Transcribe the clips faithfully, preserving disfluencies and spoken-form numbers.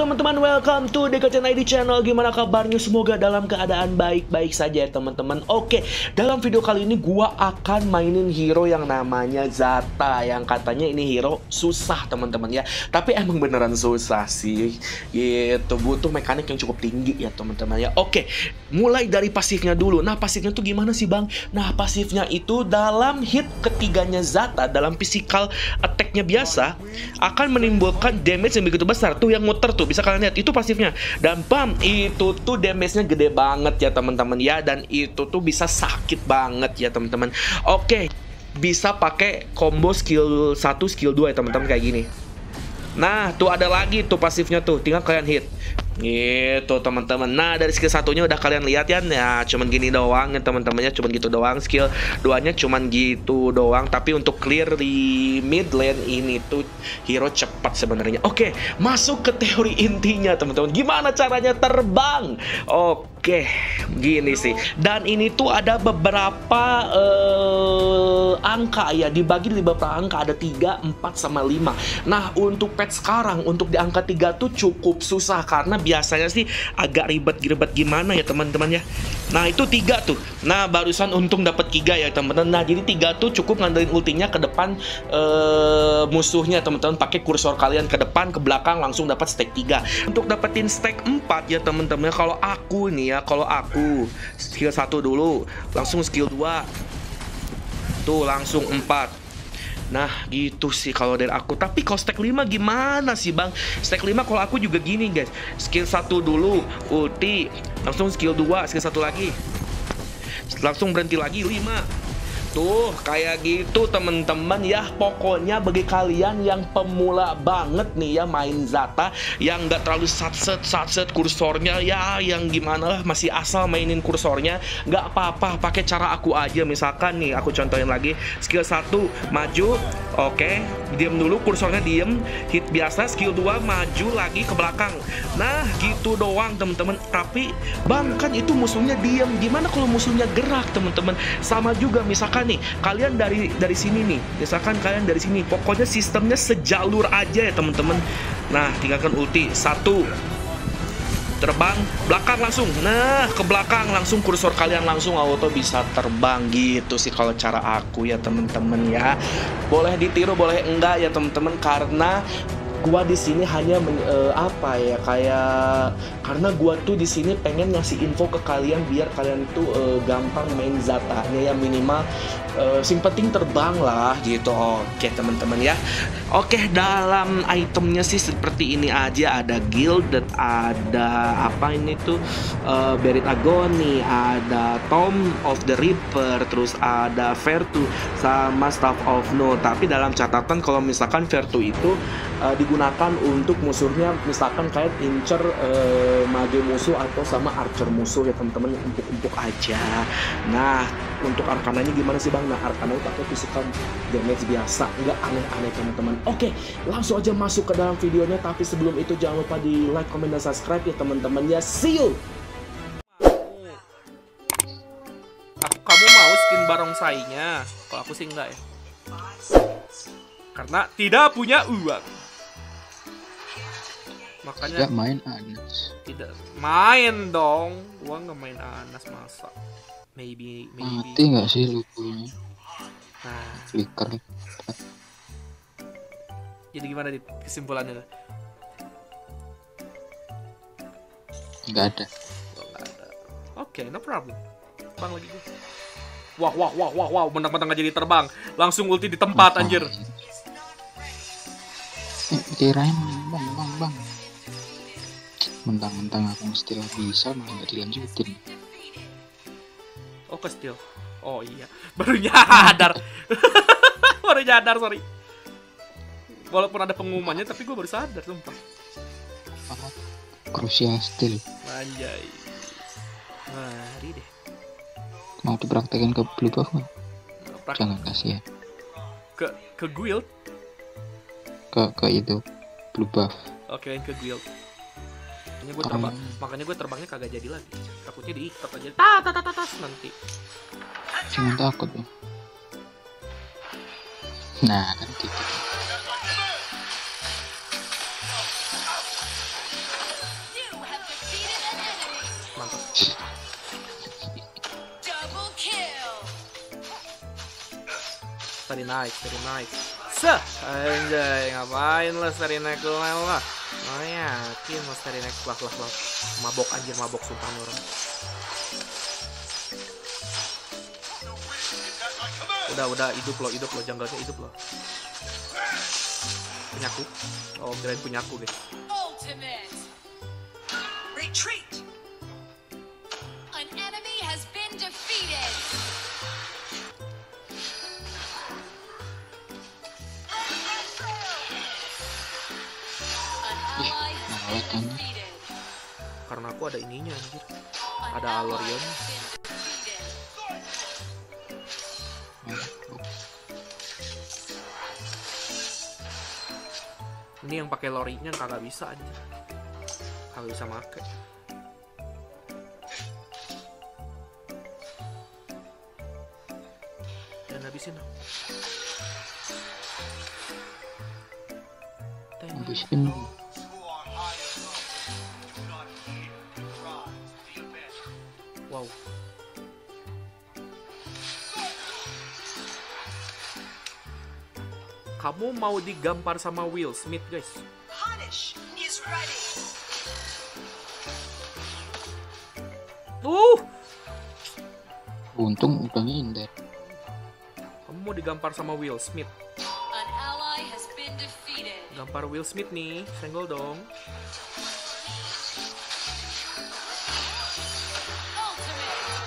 teman-teman, welcome to Dekacen I D Channel. Gimana kabarnya? Semoga dalam keadaan baik-baik saja ya teman-teman. Oke, dalam video kali ini gua akan mainin hero yang namanya Zata. Yang katanya ini hero susah teman-teman ya. Tapi emang beneran susah sih. Gitu, butuh mekanik yang cukup tinggi ya teman-teman ya. Oke, mulai dari pasifnya dulu. Nah, pasifnya tuh gimana sih bang? Nah, pasifnya itu dalam hit ketiganya Zata, dalam physical attack-nya biasa, akan menimbulkan damage yang begitu besar. Tuh yang muter tuh, bisa kalian lihat, itu pasifnya. Dan bam, itu tuh damage-nya gede banget ya teman-teman ya. Dan itu tuh bisa sakit banget ya teman-teman. Oke, bisa pakai combo skill satu, skill dua ya teman-teman, kayak gini. Nah, tuh ada lagi tuh pasifnya tuh, tinggal kalian hit gitu teman-teman. Nah, dari skill satunya udah kalian lihat ya, ya cuman gini doang ya teman-temannya, cuman gitu doang. Skill duanya cuman gitu doang, tapi untuk clear di mid lane ini tuh hero cepat sebenarnya. Oke, masuk ke teori intinya teman-teman. Gimana caranya terbang? Oke, gini sih. Dan ini tuh ada beberapa uh, angka ya, dibagi di beberapa angka, ada tiga, empat, sama lima. Nah, untuk patch sekarang, untuk di angka tiga tuh cukup susah, karena biasanya sih agak ribet-ribet gimana ya teman-teman ya. Nah, itu tiga tuh. Nah, barusan untung dapat tiga ya teman-teman. Nah, jadi tiga tuh cukup ngandelin ultinya ke depan uh, musuhnya teman-teman. Pakai kursor kalian ke depan, ke belakang, langsung dapat stack tiga. Untuk dapetin stack empat ya teman-teman, kalau aku nih ya, kalau aku skill satu dulu, langsung skill dua, tuh langsung empat. Nah, gitu sih kalau dari aku. Tapi kalau stack lima gimana sih bang? Stack lima kalau aku juga gini guys. Skill satu dulu, ulti, langsung skill dua, skill satu lagi, langsung berhenti lagi, lima. Tuh, kayak gitu temen-temen ya. Pokoknya bagi kalian yang pemula banget nih ya main Zata, yang nggak terlalu satset satset kursornya ya, yang gimana lah, masih asal mainin kursornya, nggak apa-apa, pakai cara aku aja. Misalkan nih, aku contohin lagi, skill satu maju, oke, okay, diam dulu, kursornya diem, hit biasa, skill dua maju lagi ke belakang. Nah, gitu doang temen-temen. Tapi bang, kan itu musuhnya diem, gimana kalau musuhnya gerak temen-temen? Sama juga, misalkan nih, kalian dari dari sini nih, misalkan kalian dari sini, pokoknya sistemnya sejalur aja ya teman-teman. Nah, tinggalkan ulti, satu, terbang, belakang langsung, nah ke belakang langsung, kursor kalian langsung auto bisa terbang. Gitu sih kalau cara aku ya teman-teman ya. Boleh ditiru, boleh enggak ya teman-teman, karena gua di sini hanya men, uh, apa ya, kayak karena gua tuh di sini pengen ngasih info ke kalian biar kalian tuh uh, gampang main Zatanya ya, minimal uh, sing penting terbang lah gitu. Oke teman-teman ya. Oke, dalam itemnya sih seperti ini aja, ada Gilded, ada apa ini tuh uh, Buried Agony, ada Tomb of the Reaper, terus ada Vertu sama Staff of No. Tapi dalam catatan kalau misalkan Vertu itu uh, digunakan untuk musuhnya, misalkan kayak incer uh, mage musuh atau sama archer musuh ya teman-teman, empuk-empuk aja. Nah, untuk arkananya gimana sih bang? Nah, arkananya pakai physical damage biasa, nggak aneh-aneh teman-teman. Oke, langsung aja masuk ke dalam videonya. Tapi sebelum itu jangan lupa di like, comment, dan subscribe ya teman-teman ya. See you. Aku, kamu mau skin barongsainya? Kalau aku sih enggak ya, karena tidak punya uang. Makanya tidak main Anas. Tidak main dong. Gua nggak main Anas masa. Maybe, maybe. Mati nggak sih lukunya? Nah, Flicker. jadi gimana di kesimpulannya? Nggak ada. Oh, nggak ada. Oke, okay, no problem. Bang lagi gue. Wah, wah, wah, wah, wah, mentang-mentang nggak jadi terbang, langsung ulti di tempat. Apa? Anjir. Eh, kirain bang, bang, bang. Mentang-mentang aku steal bisa, malah nggak dilanjutin. Oh, ke steal. Oh iya, baru nyadar. Baru nyadar, sorry. Walaupun ada pengumumannya, tapi gue baru sadar, sumpah. Crucial steal. Anjay. Mari deh. Mau dipraktekin ke blue buff nggak? Prak- Jangan kasih ya. Ke ke guild. Ke ke itu blue buff. Oke, ke guild. Makanya gue terbang, makanya gue terbangnya kagak jadi lagi. Takutnya diikat aja. Ta ta ta ta tas nanti. Jangan takut ya. Nah, kan gitu. Tadi naik, tadi naik. Seh, anjay, ngapain lo tadi naik level lah? Oh yakin lo tadi naik lah lah lah. Mabok anjir, mabok sumpah nih orang. Udah, udah hidup lo, hidup lo, jungle-nya hidup lo. Punyaku. Oh, kirain punyaku deh. Ultimate. Retreat. An enemy has been defeated. An ally has been defeated. Karena aku ada ininya anjir. An Ada ally Alorion. has been defeated. Ini yang pakai lorinya kagak bisa anjir. Kagak bisa make. Dan habisin dong. Habisin. Wow. Kamu mau digampar sama Will Smith, guys? Punish is ready. Tuh, Untung udah ngindar. kamu mau digampar sama Will Smith. An ally has been defeated. Gampar Will Smith nih, senggol dong. Ultimate.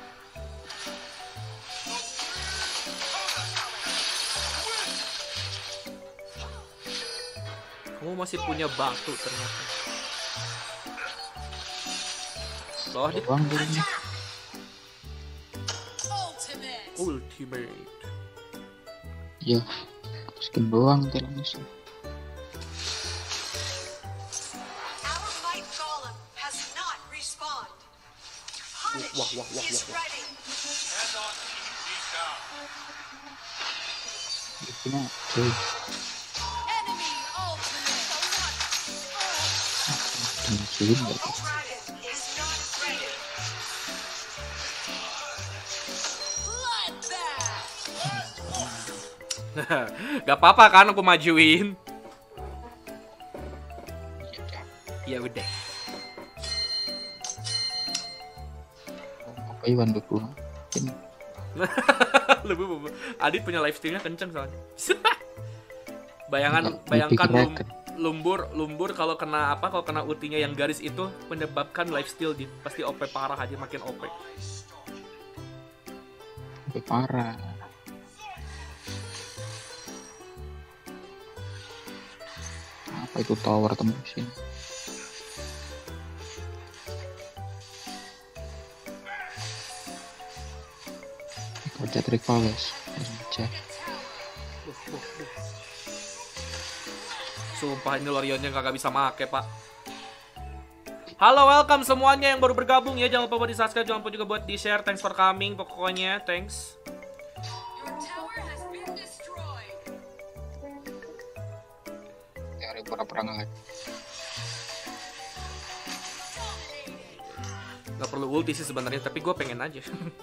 Kamu masih punya batu ternyata. Loh, di Doang dulunya. Ultimate. ultimate. Ya, skin doang terus. Our might golem has not respawned. Punish Wah, wah, wah, is wah, wah. ready. Bikinnya cuy. Enemy ultimate. Tungguin Dragon gak? is not ready. Bloodbath. Gak apa-apa kan aku majuin. Ya udah. Apa Iwan dulu? Ini Lebih Adit punya lifestyle-nya kenceng soalnya. Bayangan Nggak, bayangkan lebih lum, keren. lumbur lumbur kalau kena apa kalau kena ultinya yang garis itu menyebabkan lifesteal di pasti O P parah aja, makin O P. sampai parah. Apa itu tower tembusin? Kerja triple guys. Kerja. Duh, duh, duh. Sumpah ini Lorionnya kagak bisa make, Pak. Halo, welcome semuanya yang baru bergabung ya. Jangan lupa buat di-subscribe, jangan lupa juga buat di-share. Thanks for coming pokoknya. Thanks. Your tower has been destroyed. Teori perang-perangan. Gak perlu ulti sih sebenarnya, tapi gue pengen aja.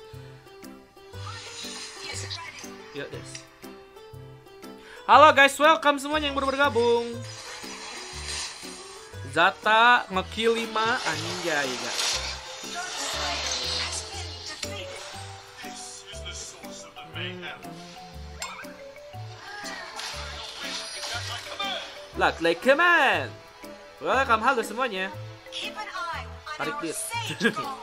Ya, guys. Halo guys, welcome semuanya yang baru bergabung. Zata ngekill lima anjay gak. Like, like, come on. Welcome, halo semuanya. Keep an eye on Tarik our dit. sage golem.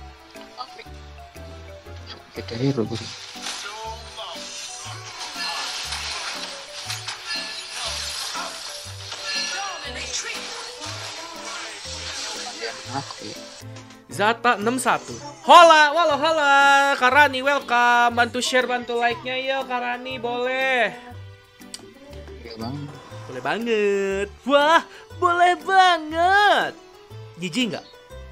Beda hero gue. Retreat. Aku ya. Zata enam satu. Hola, walau hola. Karani welcome. Bantu share, bantu like-nya ya Karani, boleh. Ya bang. Boleh banget. Wah, boleh banget. Jijik nggak?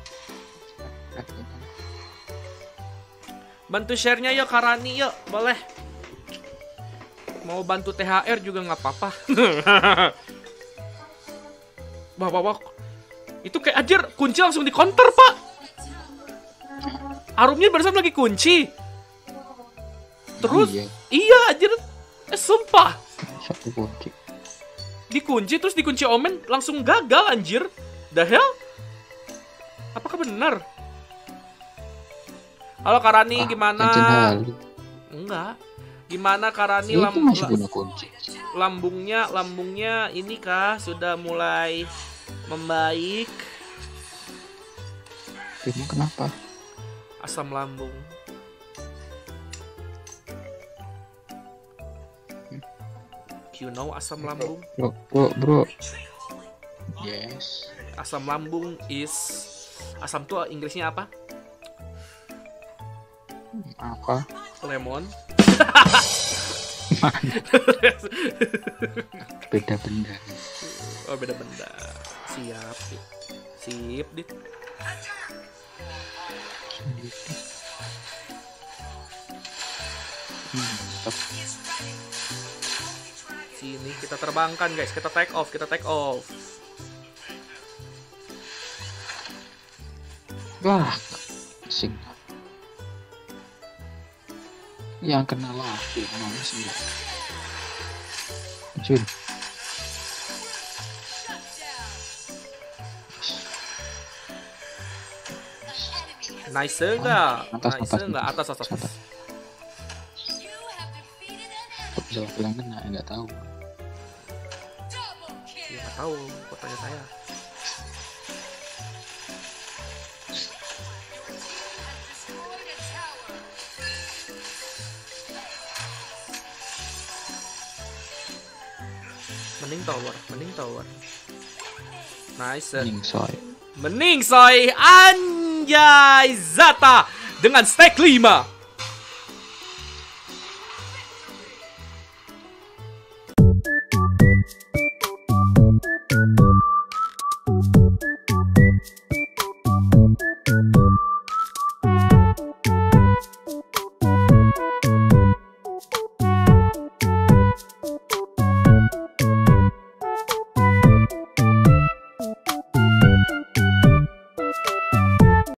Bantu share-nya yuk Karani yuk, boleh. Mau bantu T H R juga nggak apa-apa. Wah, wah, wah. Itu kayak anjir, kunci langsung di counter, Pak. Arumnya barusan lagi kunci. Terus, Iya. iya anjir. Eh sumpah, Satu kunci. dikunci terus dikunci Omen langsung gagal anjir. The hell? Apakah benar? Halo Karani, Ah, gimana? Kancen Hali. Enggak. Gimana Karani Itu lam- masih la- guna kunci. lambungnya lambungnya ini kah sudah mulai membaik? Emang kenapa? Asam lambung. You know asam lambung? Bro, bro, bro. Yes. Asam lambung is asam tuh Inggrisnya apa? Apa? Lemon. Beda benda. Oh beda benda. Siap. Dit. Sip, Dit. Hmm, mantap. Sini kita terbangkan guys, kita take off, kita take off. Wah, asing. Yang kena lagi, males enggak? Jun. Nice enggak? Atas, Nice atas, enggak? Atas, atas, atas. atas. You have defeated an Kok bisa bilang kena? Enggak tahu. double kill. Ya nggak tahu, kok tanya saya. Destroyed a tower. Mending tower, mending tower. Nice. Ning soy. Mending soy Anjay Zata dengan stack lima.